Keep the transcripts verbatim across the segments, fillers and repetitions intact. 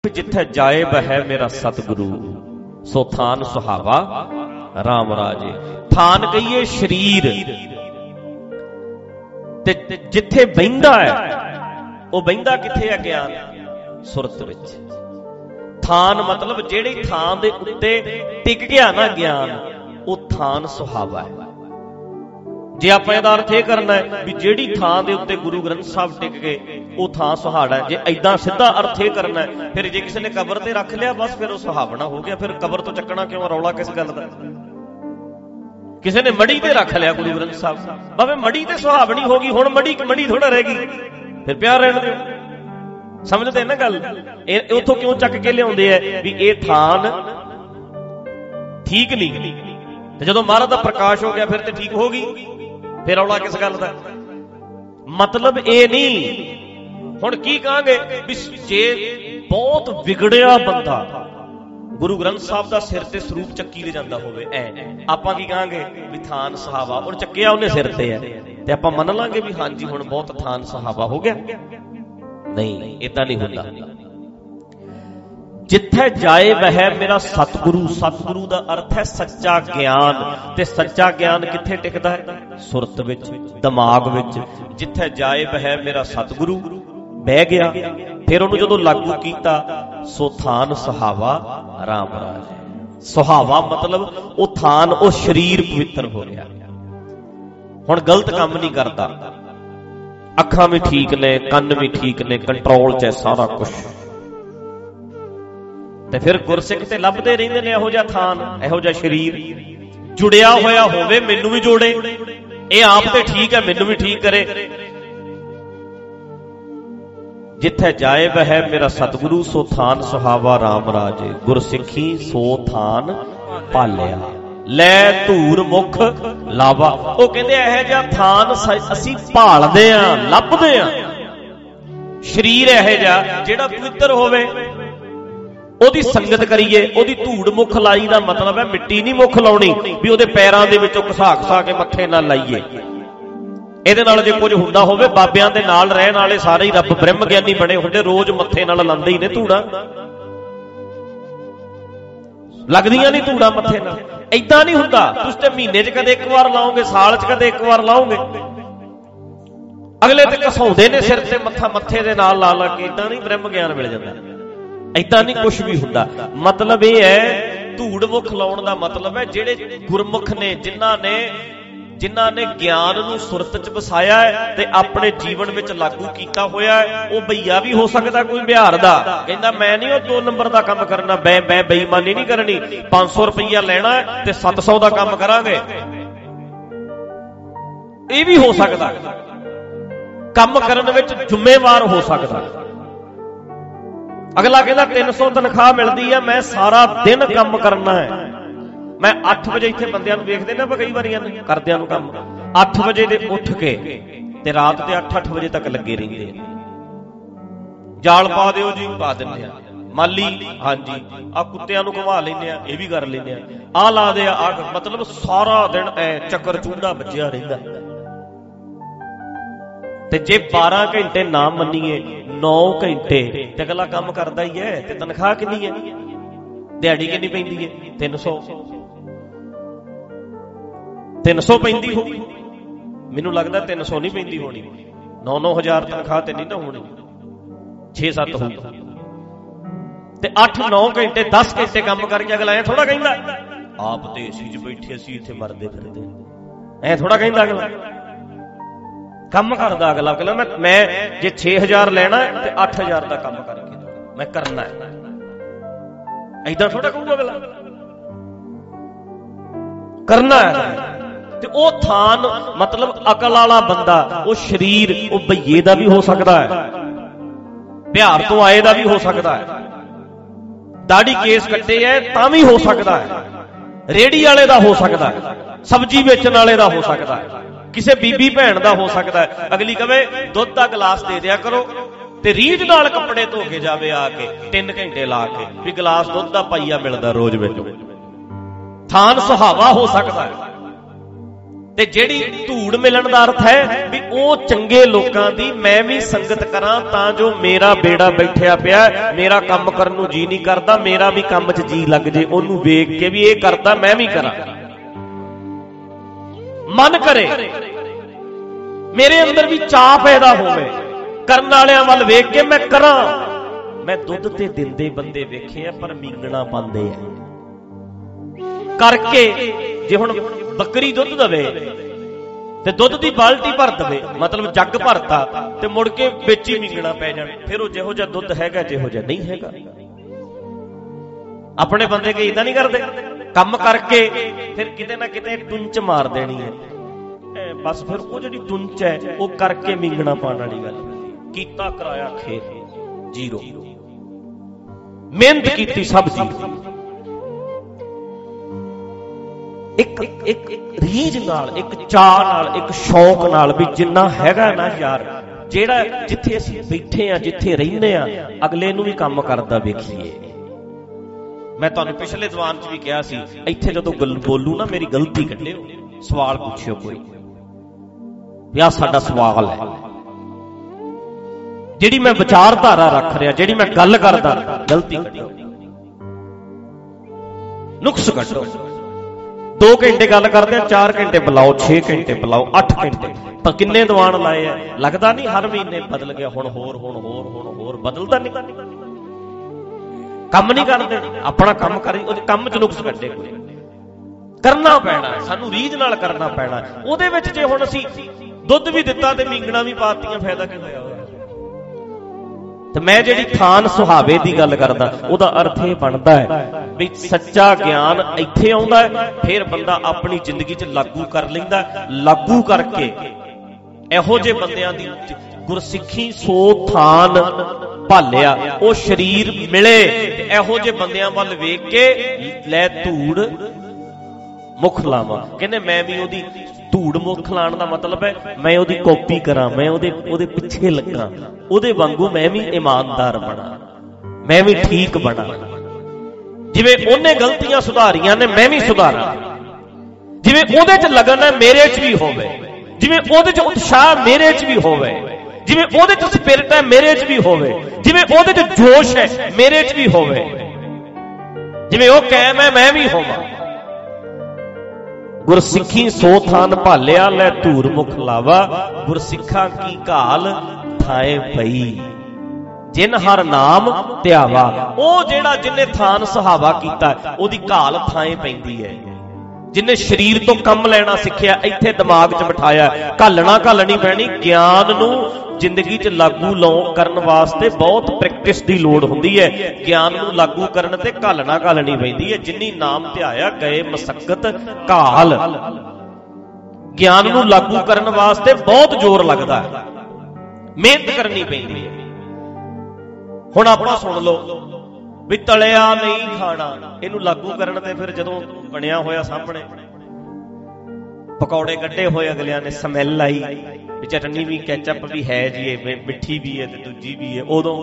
जिथे जाए बह मेरा सतगुरु सो थान सुहावा राम राजे। थान कहिए शरीर ते जिथे बहिंदा है वह बहिंदा किथे है ज्ञान सुरत विच। थान मतलब जेड़ी थान दे उत्ते टिक गया ना ज्ञान वह थान सुहावा है। जे आपां इहदा अर्थ यह करना है भी जेड़ी थान दे उत्ते गुरु ग्रंथ साहब टिक गए वो थां सुहाड़ा है। जे ऐदां सीधा अर्थ यह करना है फिर जे किसी ने कबर ते रख लिया बस फिर वो सुहावना हो गया। फिर कबर तो चकना क्यों, रौला किस गल दा। किसी ने मड़ी ते रख लिया गुरु ग्रंथ साहब, भावें मड़ी ते सुहावनी होगी, हुण मड़ी मड़ी थोड़ा रहेगी, फिर प्यार रहने दो। समझते ना गल। उथों क्यों चक के लियाउंदे है भी ये थान ठीक नहीं, जदों महाराज दा प्रकाश हो गया फिर तो ठीक होगी, फिर रौला किस गल दा। मतलब ये नहीं। हुण की कहांगे भी जे बहुत विगड़िया बंदा गुरु ग्रंथ साहब दा सिर ते स्वरूप चक्की ले जांदा होवे, ऐ आपां की कहांगे भी थान सहावा उन्हें चक्किया उन्हें सिर ते है, ते आपां मन लांगे भी हां जी हुण बहुत थान सहावा हो गया। नहीं, इदां नहीं हुंदा। जिथे जाए वह मेरा सतगुरु, सतगुरु दा अर्थ है सच्चा ज्ञान, ते सच्चा ज्ञान किथे टिकदा है? सुरत विच, दिमाग विच। जिथे जाए वह मेरा सतगुरु बह गया, फिर उन्होंने जदों लागू कीता सो थान सुहावा राम राज। सुहावा मतलब वो थान वो शरीर पवित्र हो गया, हुण गलत काम नहीं करता, अखां भी ठीक ने, कन्न भी ठीक ने, कंट्रोल च सारा कुछ। ते फिर गुरसिख ते लभदे रहिंदे ने इहो जिहा थान, इहो जिहा शरीर जुड़िया होया होवे, मैनू भी जोड़े, ये आप ते ठीक है मैनू भी ठीक करे। जिथे जाए वह मेरा सतगुरु सो थान सुहावा राम राजे। गुरसिखी सो थान पालिया लै धूर मुख लावा। वो कहते यह जिहा थान असी भालदे आ, लभदे आ। शरीर यह जिहा जिहड़ा पवित्र होवे, ओदी संगत करिए, ओदी धूड़ मुख लाई दा मतलब है मिट्टी नहीं मुख लाउणी भी ओदे पैरां दे विचों घसा घसा के मत्थे ना लाइए। ਇਹਦੇ ਨਾਲ ਜੇ ਕੁਝ ਹੁੰਦਾ ਹੋਵੇ, ਬਾਬਿਆਂ ਦੇ ਨਾਲ ਰਹਿਣ ਵਾਲੇ ਸਾਰੇ ਹੀ ਰੱਬ ਬ੍ਰਹਮ ਗਿਆਨੀ ਬਣੇ ਹੁੰਦੇ, ਰੋਜ਼ ਮੱਥੇ ਨਾਲ ਲਾਉਂਦੇ ਹੀ ਨੇ ਧੂੜਾ, ਲੱਗਦੀਆਂ ਨਹੀਂ ਧੂੜਾ ਮੱਥੇ ਨਾਲ। ਏਦਾਂ ਨਹੀਂ ਹੁੰਦਾ। ਤੁਸੀਂ ਤੇ ਮਹੀਨੇ 'ਚ ਕਦੇ ਇੱਕ ਵਾਰ ਲਾਓਗੇ, ਸਾਲ 'ਚ ਕਦੇ ਇੱਕ ਵਾਰ ਲਾਓਗੇ, ਅਗਲੇ ਤੇ ਘਸਾਉਂਦੇ ਨੇ ਸਿਰ ਤੇ ਮੱਥਾ ਮੱਥੇ ਦੇ ਨਾਲ ਲਾ ਲਾ ਕੇ। ਏਦਾਂ ਨਹੀਂ ਬ੍ਰਹਮ ਗਿਆਨ ਮਿਲ ਜਾਂਦਾ, ਏਦਾਂ ਨਹੀਂ ਕੁਝ ਵੀ ਹੁੰਦਾ। ਮਤਲਬ ਇਹ ਹੈ ਧੂੜ ਮੁਖ ਲਾਉਣ ਦਾ ਮਤਲਬ ਹੈ ਜਿਹੜੇ ਗੁਰਮੁਖ ਨੇ, ਜਿਨ੍ਹਾਂ ਨੇ जिन्हां ने ज्ञान नूं सुरत च वसाया है ते अपने जीवन विच लागू कीता होया है। वो भईया भी हो सकदा कोई बिहार दा, कहंदा मैं नहीं वो दो नंबर दा काम करना, मैं मैं बेईमानी नहीं करनी, पांच सौ रुपया लेना है ते सत्त सौ दा काम करांगे। ये भी हो सकदा, काम करन विच जिम्मेवार हो सकदा। अगला कहंदा तीन सौ तनख्वाह मिलदी है, मैं सारा दिन काम करना है। मैं अठ बजे इत्थे बंदियां नूं वेखदे ना, कई वारियां करदियां नूं काम अठ बजे दे उठ के ते रात दे अठ अठ बजे तक लगे रहिंदे। जाल पा दिओ जी, पा दिंदे आ। माली हां जी, आ कुत्तियां नूं घुमा लैंदे आ, ये भी कर लैंदे आ, आ ला दे आ, मतलब सारा दिन ऐ चक्कर चूंडा बज्जिया रहिंदा। ते जे बारह घंटे ना मन्नीए नौ घंटे ते अगला काम करदा ही है, ते तनख्वाह किन्नी है, दिहाड़ी किन्नी पैंदी है? तीन सौ तीन सौ पैंदी होगी, मैनू लगता तीन सौ नहीं पैंदी होनी, नौ नौ हजार तनख्वाह तो नहीं ना होनी, छे सत्त होगी। ते अठ नौ घंटे दस घंटे काम करके अगला ऐ थोड़ा कहंदा आप तो एसी च बैठे असीं इत्थे मरदे फिरदे, ऐ थोड़ा कहंदा अगला। काम करदा अगला, अगला मैं मैं जे छे हजार लेना है तो अठ हजार का काम करके मैं करना है, ऐदां थोड़ा कहूगा अगला, करना है। ते ओ थान मतलब अकल वाला बंदा, वो शरीर वो भईए दा भी हो सकता है, बिहार तो आए दा भी हो सकता है, दाढ़ी केस कट्टे है तां भी हो सकता है, रेहड़ी वाले दा हो सकता है, सब्जी बेचण वाले दा हो सकता है, किसी बीबी भैन दा हो सकता है। अगली कहे दुध का गिलास दे दिया करो ते रीझ नाल कपड़े धो के जावे आके तीन घंटे ला के भी गिलास दुध का पाइया मिलता रोज में। थान सुहावा हो सकता है, ਤੇ ਜਿਹੜੀ ਧੂੜ ਮਿਲਣ ਦਾ ਅਰਥ ਹੈ ਵੀ ਉਹ ਚੰਗੇ ਲੋਕਾਂ ਦੀ ਮੈਂ ਵੀ ਸੰਗਤ ਕਰਾਂ ਤਾਂ ਜੋ ਮੇਰਾ ਬੇੜਾ ਬੈਠਿਆ ਪਿਆ, ਮੇਰਾ ਕੰਮ ਕਰਨ ਨੂੰ ਜੀ ਨਹੀਂ ਕਰਦਾ, ਮੇਰਾ ਵੀ ਕੰਮ 'ਚ ਜੀ ਲੱਗ ਜੇ, ਉਹਨੂੰ ਵੇਖ ਕੇ ਵੀ ਇਹ ਕਰਦਾ ਮੈਂ ਵੀ ਕਰਾਂ, ਮਨ ਕਰੇ, ਮੇਰੇ ਅੰਦਰ ਵੀ ਚਾਹ ਪੈਦਾ ਹੋਵੇ, ਕਰਨ ਵਾਲਿਆਂ ਵੱਲ ਵੇਖ ਕੇ ਮੈਂ ਕਰਾਂ। ਮੈਂ ਦੁੱਧ ਤੇ ਦਿੰਦੇ ਬੰਦੇ ਵੇਖੇ ਆ ਪਰ ਮੀਂਗਣਾ ਪਾਉਂਦੇ ਆ ਕਰਕੇ। ਜੇ ਹੁਣ ਬੱਕਰੀ ਦੁੱਧ ਦਵੇ ਤੇ ਦੁੱਧ ਦੀ ਬਾਲਟੀ ਭਰ ਦਵੇ, ਮਤਲਬ ਜੱਗ ਭਰਤਾ, ਤੇ ਮੁੜ ਕੇ ਵਿੱਚ ਹੀ ਮੀਂਗਣਾ ਪੈ ਜਾਣ, ਫਿਰ ਉਹ ਜਿਹੋ ਜਿਹਾ ਦੁੱਧ ਹੈਗਾ ਜਿਹੋ ਜਿਹਾ ਨਹੀਂ ਹੈਗਾ। ਆਪਣੇ ਬੰਦੇ ਕਈ ਇਦਾਂ ਨਹੀਂ ਕਰਦੇ, ਕੰਮ ਕਰਕੇ ਫਿਰ ਕਿਤੇ ਨਾ ਕਿਤੇ ਟੁੰਚ ਮਾਰ ਦੇਣੀ ਹੈ, ਬਸ ਫਿਰ ਉਹ ਜਿਹੜੀ ਟੁੰਚ ਹੈ ਉਹ ਕਰਕੇ ਮੀਂਗਣਾ ਪਾਉਣ ਵਾਲੀ ਗੱਲ। ਕੀਤਾ ਕਰਾਇਆ ਖੇਤ ਜ਼ੀਰੋ, ਮਿਹਨਤ ਕੀਤੀ ਸਭ ਜ਼ੀਰੋ। ਇੱਕ ਇੱਕ ਰੀਝ ਨਾਲ, ਇੱਕ ਚਾਹ ਨਾਲ, ਇੱਕ ਸ਼ੌਕ ਨਾਲ ਵੀ ਜਿੰਨਾ ਹੈਗਾ ਨਾ ਯਾਰ, ਜਿਹੜਾ ਜਿੱਥੇ ਅਸੀਂ ਬੈਠੇ ਆ, ਜਿੱਥੇ ਰਹਿੰਦੇ ਆ, ਅਗਲੇ ਨੂੰ ਵੀ ਕੰਮ ਕਰਦਾ ਵੇਖੀਏ। ਮੈਂ ਤੁਹਾਨੂੰ ਪਿਛਲੇ ਦੀਵਾਨ 'ਚ ਵੀ ਕਿਹਾ ਸੀ, ਇੱਥੇ ਜਦੋਂ ਗੱਲ ਬੋਲੂ ਨਾ ਮੇਰੀ ਗਲਤੀ ਕੱਢਿਓ, ਸਵਾਲ ਪੁੱਛਿਓ ਕੋਈ ਵੀ ਆਹ ਸਾਡਾ ਸਵਾਲ ਹੈ, ਜਿਹੜੀ ਮੈਂ ਵਿਚਾਰਧਾਰਾ ਰੱਖ ਰਿਹਾ, ਜਿਹੜੀ ਮੈਂ ਗੱਲ ਕਰਦਾ, ਗਲਤੀ ਕੱਢੋ, ਨੁਕਸ ਕੱਢੋ। ਦੋ ਘੰਟੇ ਗੱਲ ਕਰਦੇ ਆ, ਚਾਰ ਘੰਟੇ ਬੁਲਾਓ, ਛੇ ਘੰਟੇ ਬੁਲਾਓ, ਅੱਠ ਘੰਟੇ, ਤਾਂ ਕਿੰਨੇ ਦੀਵਾਨ ਲਾਏ ਆ? ਲੱਗਦਾ ਨਹੀਂ ਹਰ ਮਹੀਨੇ ਬਦਲ ਗਿਆ, ਹੁਣ ਹੋਰ ਹੁਣ ਹੋਰ ਹੁਣ ਹੋਰ, ਬਦਲਦਾ ਨਹੀਂ। ਕੰਮ ਨਹੀਂ ਕਰਦੇ, ਆਪਣਾ ਕੰਮ ਕਰੀ, ਉਹਦੇ ਕੰਮ 'ਚ ਨੁਕਸ ਕੱਢੇ, ਕੋਈ ਕਰਨਾ ਪੈਣਾ, ਸਾਨੂੰ ਰੀਝ ਨਾਲ ਕਰਨਾ ਪੈਣਾ। ਉਹਦੇ ਵਿੱਚ ਜੇ ਹੁਣ ਅਸੀਂ ਦੁੱਧ ਵੀ ਦਿੱਤਾ ਤੇ ਮੀਂਗਣਾ ਵੀ ਪਾਤੀਆਂ, ਫਾਇਦਾ ਕੀ ਹੋਇਆ? ਤੇ ਮੈਂ ਜਿਹੜੀ ਥਾਨ ਸੁਹਾਵੇ ਦੀ ਗੱਲ ਕਰਦਾ, ਉਹਦਾ ਅਰਥ ਇਹ ਬਣਦਾ ਹੈ ਵੀ ਸੱਚਾ ਗਿਆਨ ਇੱਥੇ ਆਉਂਦਾ ਹੈ, ਫਿਰ ਬੰਦਾ ਆਪਣੀ ਜ਼ਿੰਦਗੀ 'ਚ ਲਾਗੂ ਕਰ ਲੈਂਦਾ। ਲਾਗੂ ਕਰਕੇ ਇਹੋ ਜਿਹੇ ਬੰਦਿਆਂ ਦੀ ਗੁਰਸਿੱਖੀ ਸੋ ਥਾਨ ਭਾਲਿਆ, ਉਹ ਸਰੀਰ ਮਿਲੇ ਤੇ ਇਹੋ ਜਿਹੇ ਬੰਦਿਆਂ ਵੱਲ ਵੇਖ ਕੇ ਲੈ ਧੂੜ ਮੁੱਖ ਲਾਵਾਂ। ਕਹਿੰਦੇ ਮੈਂ ਵੀ ਉਹਦੀ ਧੂੜ ਮੁੱਖ ਲਾਉਣ ਦਾ ਮਤਲਬ ਹੈ ਮੈਂ ਉਹਦੀ ਕਾਪੀ ਕਰਾਂ, ਮੈਂ ਉਹਦੇ ਉਹਦੇ ਪਿੱਛੇ ਲੱਗਾ, ਉਹਦੇ ਵਾਂਗੂ ਮੈਂ ਵੀ ਇਮਾਨਦਾਰ ਬਣਾ, ਮੈਂ ਵੀ ਠੀਕ ਬਣਾ, ਜਿਵੇਂ ਉਹਨੇ ਗਲਤੀਆਂ ਸੁਧਾਰੀਆਂ ਨੇ ਮੈਂ ਵੀ ਸੁਧਾਰਾਂ, ਜਿਵੇਂ ਉਹਦੇ 'ਚ ਲਗਨ ਹੈ ਮੇਰੇ 'ਚ ਵੀ ਹੋਵੇ, ਜਿਵੇਂ ਉਹਦੇ 'ਚ ਉਤਸ਼ਾਹ ਮੇਰੇ 'ਚ ਵੀ ਹੋਵੇ, ਜਿਵੇਂ ਉਹਦੇ 'ਚ ਸਪਿਰਿਟ ਹੈ ਮੇਰੇ 'ਚ ਵੀ ਹੋਵੇ, ਜਿਵੇਂ ਉਹਦੇ 'ਚ ਜੋਸ਼ ਹੈ ਮੇਰੇ 'ਚ ਵੀ ਹੋਵੇ, ਜਿਵੇਂ ਉਹ ਕਾਇਮ ਹੈ ਮੈਂ ਵੀ ਹੋਵਾਂ। ਗੁਰਸਿੱਖੀ ਸੋ ਥਾਨ ਭਾਲਿਆ, ਲੈ ਧੂਰ ਮੁਖ ਲਾਵਾ, ਗੁਰਸਿੱਖਾਂ ਕੀ ਘਾਲ ਥਾਏ ਪਈ, ਜਿਨ ਹਰ ਨਾਮ ਧਿਆਵਾ। ਉਹ ਜਿਹੜਾ ਜਿਹਨੇ ਥਾਨ ਸੁਹਾਵਾ ਕੀਤਾ, ਉਹਦੀ ਘਾਲ ਥਾਏ ਪੈਂਦੀ ਹੈ। ਜਿਹਨੇ ਸਰੀਰ ਤੋਂ ਕੰਮ ਲੈਣਾ ਸਿੱਖਿਆ, ਇੱਥੇ ਦਿਮਾਗ 'ਚ ਬਿਠਾਇਆ, ਘਾਲਣਾ ਘਾਲਣੀ ਪੈਣੀ। ਗਿਆਨ ਨੂੰ ਜ਼ਿੰਦਗੀ 'ਚ ਲਾਗੂ ਲਾਉਣ ਕਰਨ ਵਾਸਤੇ ਬਹੁਤ ਪ੍ਰੈਕਟਿਸ ਦੀ ਲੋੜ ਹੁੰਦੀ ਹੈ। ਗਿਆਨ ਨੂੰ ਲਾਗੂ ਕਰਨ ਤੇ ਘਾਲਣਾ ਘਾਲਣੀ ਪੈਂਦੀ ਹੈ। ਜਿੰਨੀ ਨਾਮ ਧਿਆਇਆ ਗਏ ਮਸਕਤ ਘਾਲ। ਗਿਆਨ ਨੂੰ ਲਾਗੂ ਕਰਨ ਵਾਸਤੇ ਬਹੁਤ ਜ਼ੋਰ ਲੱਗਦਾ ਹੈ, ਮਿਹਨਤ ਕਰਨੀ ਪੈਂਦੀ ਹੈ। ਹੁਣ ਆਪਾਂ ਸੁਣ ਲਓ ਵੀ ਤਲਿਆ ਨਹੀਂ ਖਾਣਾ, ਇਹਨੂੰ ਲਾਗੂ ਕਰਨ ਤੇ ਫਿਰ ਜਦੋਂ ਬਣਿਆ ਹੋਇਆ ਸਾਹਮਣੇ, ਪਕੌੜੇ ਕੱਢੇ ਹੋਏ ਅਗਲਿਆਂ ਨੇ, ਸਮੈਲ ਆਈ, ਚਟਨੀ ਵੀ ਕੈਚਅਪ ਵੀ ਹੈ ਜੀ, ਇਹ ਮਿੱਠੀ ਵੀ ਹੈ ਤੇ ਦੂਜੀ ਵੀ ਹੈ, ਉਦੋਂ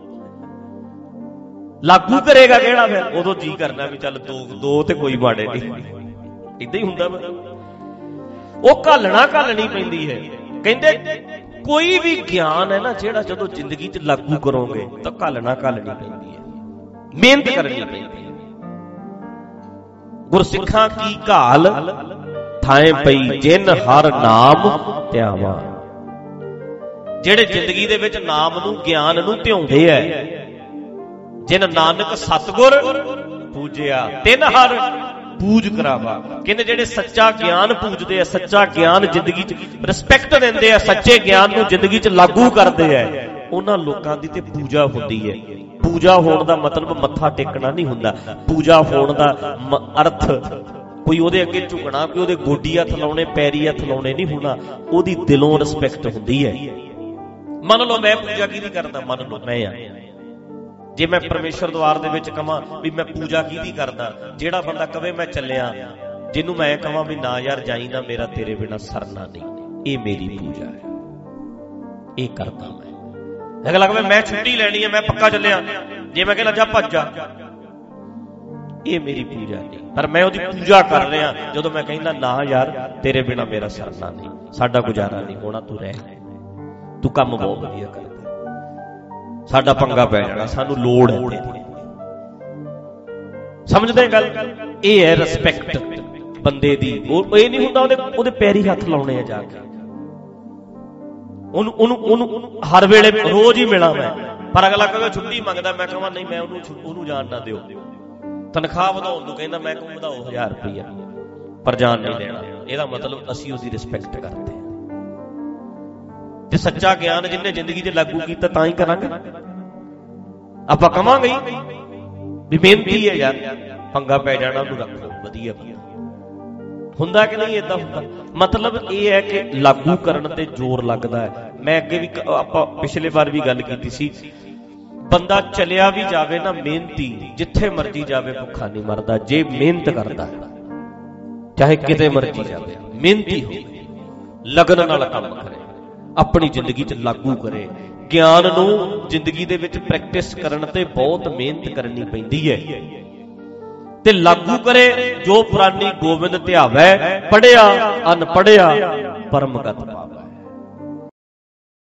ਲਾਗੂ ਕਰੇਗਾ ਕਿਹੜਾ? ਫਿਰ ਉਦੋਂ ਜੀ ਕਰਨਾ ਵੀ ਚੱਲ ਦੋ ਦੋ ਤੇ ਕੋਈ ਮਾੜੇ ਨਹੀਂ, ਏਦਾਂ ਹੀ ਹੁੰਦਾ। ਉਹ ਘਾਲਣਾ ਘਾਲਣੀ ਪੈਂਦੀ ਹੈ। ਕਹਿੰਦੇ ਕੋਈ ਵੀ ਗਿਆਨ ਹੈ ਨਾ ਜਿਹੜਾ ਜਦੋਂ ਜ਼ਿੰਦਗੀ 'ਚ ਲਾਗੂ ਕਰੋਗੇ ਤਾਂ ਘਾਲਣਾ ਘਾਲਣੀ ਪੈਂਦੀ ਹੈ, ਮਿਹਨਤ ਕਰਨੀ ਪੈਂਦੀ ਹੈ। ਗੁਰਸਿੱਖਾਂ ਕੀ ਘਾਲ ਥਾਏ ਪਈ, ਜਿਨ ਹਰ ਨਾਮ ਧਿਆਵਾ। ਜਿਹੜੇ ਜ਼ਿੰਦਗੀ ਦੇ ਵਿੱਚ ਨਾਮ ਨੂੰ, ਗਿਆਨ ਨੂੰ ਧਿਆਉਂਦੇ ਐ, ਜਿਨ ਨਾਨਕ ਸਤਿਗੁਰ ਪੂਜਿਆ, ਤਿਨ ਹਰ ਪੂਜ ਕਰਾਵਾ। ਕਹਿੰਦੇ ਜਿਹੜੇ ਸੱਚਾ ਗਿਆਨ ਪੂਜਦੇ ਆ, ਸੱਚਾ ਗਿਆਨ ਜ਼ਿੰਦਗੀ 'ਚ ਰਿਸਪੈਕਟ ਦਿੰਦੇ ਆ, ਸੱਚੇ ਗਿਆਨ ਨੂੰ ਜ਼ਿੰਦਗੀ 'ਚ ਲਾਗੂ ਕਰਦੇ ਆ, ਉਹਨਾਂ ਲੋਕਾਂ ਦੀ ਤੇ ਪੂਜਾ ਹੁੰਦੀ ਹੈ। ਪੂਜਾ ਹੋਣ ਦਾ ਮਤਲਬ ਮੱਥਾ ਟੇਕਣਾ ਨਹੀਂ ਹੁੰਦਾ। ਪੂਜਾ ਹੋਣ ਦਾ ਅਰਥ ਕੋਈ ਉਹਦੇ ਅੱਗੇ ਝੁਕਣਾ, ਕੋਈ ਉਹਦੇ ਗੋਡੀ ਹੱਥ ਲਾਉਣੇ, ਪੈਰੀ ਹੱਥ ਲਾਉਣੇ ਨਹੀਂ ਹੋਣਾ। ਉਹਦੀ ਦਿਲੋਂ ਰਿਸਪੈਕਟ ਹੁੰਦੀ ਹੈ। ਮੰਨ ਲਓ ਮੈਂ ਪੂਜਾ ਕਿਹਦੀ ਕਰਦਾ, ਮੰਨ ਲਓ ਮੈਂ ਆ, ਜੇ ਮੈਂ ਪਰਮੇਸ਼ਰ ਦਵਾਰ ਦੇ ਵਿੱਚ ਕਵਾਂ ਵੀ ਮੈਂ ਪੂਜਾ ਕਿਹਦੀ ਕਰਦਾ, ਜਿਹੜਾ ਬੰਦਾ ਕਵੇ ਮੈਂ ਚੱਲਿਆ, ਜਿਹਨੂੰ ਮੈਂ ਕਵਾਂ ਵੀ ਨਾ ਯਾਰ ਜਾਈ ਨਾ, ਮੇਰਾ ਤੇਰੇ ਬਿਨਾਂ ਸਰਨਾ ਨਹੀਂ, ਇਹ ਮੇਰੀ ਪੂਜਾ ਹੈ, ਇਹ ਕਰਦਾ ਮੈਂ। ਅਗਲਾ ਕਹੇ ਮੈਂ ਛੁੱਟੀ ਲੈਣੀ ਹੈ, ਮੈਂ ਪੱਕਾ ਚੱਲਿਆ, ਜੇ ਮੈਂ ਕਹਿੰਦਾ ਜਾ ਭੱਜ ਜਾ, ਇਹ ਮੇਰੀ ਪੂਜਾ ਨਹੀਂ। ਪਰ ਮੈਂ ਉਹਦੀ ਪੂਜਾ ਕਰ ਰਿਹਾ ਜਦੋਂ ਮੈਂ ਕਹਿੰਦਾ ਨਾ ਯਾਰ ਤੇਰੇ ਬਿਨਾ ਮੇਰਾ ਸਰਨਾ ਨਹੀਂ, ਸਾਡਾ ਗੁਜ਼ਾਰਾ ਨਹੀਂ ਹੋਣਾ, ਤੂੰ ਰਹਿ, ਤੂੰ ਕੰਮ ਬਹੁਤ ਵਧੀਆ ਕਰਦਾ, ਸਾਡਾ ਪੰਗਾ ਪੈ ਜਾਣਾ, ਸਾਨੂੰ ਲੋੜ ਹੈ ਤੇਰੀ। ਸਮਝਦੇ ਗੱਲ? ਇਹ ਹੈ ਰਿਸਪੈਕਟ ਬੰਦੇ ਦੀ। ਉਹ ਇਹ ਨਹੀਂ ਹੁੰਦਾ ਉਹਦੇ ਉਹਦੇ ਪੈਰੀ ਹੱਥ ਲਾਉਣੇ ਆ ਜਾ ਕੇ, ਉਹਨੂੰ ਉਹਨੂੰ ਉਹਨੂੰ ਹਰ ਵੇਲੇ ਰੋਜ਼ ਹੀ ਮਿਲਾਂ ਮੈਂ। ਪਰ ਅਗਲਾ ਕਹੇ ਛੁੱਟੀ ਮੰਗਦਾ, ਮੈਂ ਕਹਾਂ ਨਹੀਂ, ਮੈਂ ਉਹਨੂੰ ਉਹਨੂੰ ਜਾਣ ਨਾ ਦਿਓ। ਤਨਖਾਹ ਵਧਾਉਣ ਨੂੰ ਕਹਿੰਦਾ, ਮੈਂ ਕਹੂੰ ਵਧਾਓ ਹਜ਼ਾਰ ਰੁਪਈਆ, ਪਰ ਜਾਣ ਨਹੀਂ ਦੇਣਾ। ਇਹਦਾ ਮਤਲਬ ਅਸੀਂ ਉਹਦੀ ਰਿਸਪੈਕਟ ਕਰਦੇ ਹਾਂ। ਤੇ ਸੱਚਾ ਗਿਆਨ ਜਿਹਨੇ ਜ਼ਿੰਦਗੀ 'ਚ ਲਾਗੂ ਕੀਤਾ ਤਾਂ ਹੀ ਕਰਾਂਗੇ। ਆਪਾਂ ਕਵਾਂਗੇ ਵੀ ਮਿਹਨਤੀ ਹੈ ਯਾਰ, ਪੰਗਾ ਪੈ ਜਾਣਾ, ਉਹਨੂੰ ਰੱਖੋ ਵਧੀਆ। ਹੁੰਦਾ ਕਿ ਨਹੀਂ? ਏਦਾਂ ਹੁੰਦਾ। ਮਤਲਬ ਇਹ ਹੈ ਕਿ ਲਾਗੂ ਕਰਨ ਤੇ ਜ਼ੋਰ ਲੱਗਦਾ ਹੈ। ਮੈਂ ਅੱਗੇ ਵੀ ਆਪਾਂ ਪਿਛਲੇ ਵਾਰ ਵੀ ਗੱਲ ਕੀਤੀ ਸੀ, ਬੰਦਾ ਚਲਿਆ ਵੀ ਜਾਵੇ ਨਾ ਮਿਹਨਤੀ, ਜਿੱਥੇ ਮਰਜੀ ਜਾਵੇ ਭੁੱਖਾ ਨਹੀਂ ਮਰਦਾ ਜੇ ਮਿਹਨਤ ਕਰਦਾ, ਚਾਹੇ ਕਿਤੇ ਮਰਜੀ ਜਾਵੇ, ਮਿਹਨਤੀ ਹੋਵੇ, ਲਗਨ ਨਾਲ ਕੰਮ ਕਰੇ, ਆਪਣੀ ਜ਼ਿੰਦਗੀ 'ਚ ਲਾਗੂ ਕਰੇ। ਗਿਆਨ ਨੂੰ ਜ਼ਿੰਦਗੀ ਦੇ ਵਿੱਚ ਪ੍ਰੈਕਟਿਸ ਕਰਨ ਤੇ ਬਹੁਤ ਮਿਹਨਤ ਕਰਨੀ ਪੈਂਦੀ ਹੈ ਤੇ ਲਾਗੂ ਕਰੇ। ਜੋ ਪੁਰਾਣੀ ਗੋਬਿੰਦ ਧਿਆਵੈ, ਪੜਿਆ ਅਨਪੜਿਆ ਪਰਮਗਤ ਪਾਵੈ।